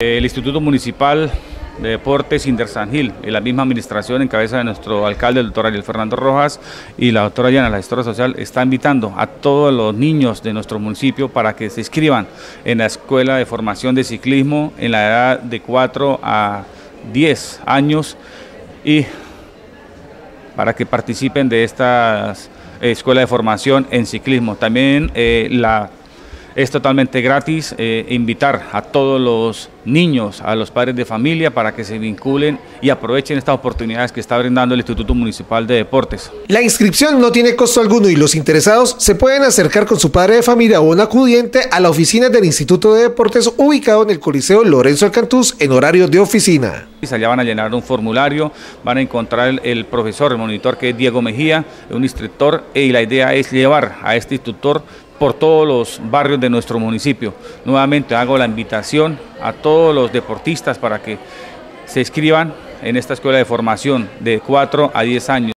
El Instituto Municipal de Deportes Inter-San Gil y la misma administración en cabeza de nuestro alcalde, el doctor Ariel Fernando Rojas, y la doctora Yana, la gestora social, está invitando a todos los niños de nuestro municipio para que se inscriban en la Escuela de Formación de Ciclismo en la edad de 4 a 10 años y para que participen de esta escuela de formación en ciclismo. También es totalmente gratis invitar a todos los niños, a los padres de familia para que se vinculen y aprovechen estas oportunidades que está brindando el Instituto Municipal de Deportes. La inscripción no tiene costo alguno y los interesados se pueden acercar con su padre de familia o un acudiente a la oficina del Instituto de Deportes ubicado en el Coliseo Lorenzo Alcantús en horario de oficina. Allá van a llenar un formulario, van a encontrar el profesor, el monitor, que es Diego Mejía, un instructor, y la idea es llevar a este instructor por todos los barrios de nuestro municipio. Nuevamente hago la invitación a todos los deportistas para que se inscriban en esta escuela de formación de 4 a 10 años.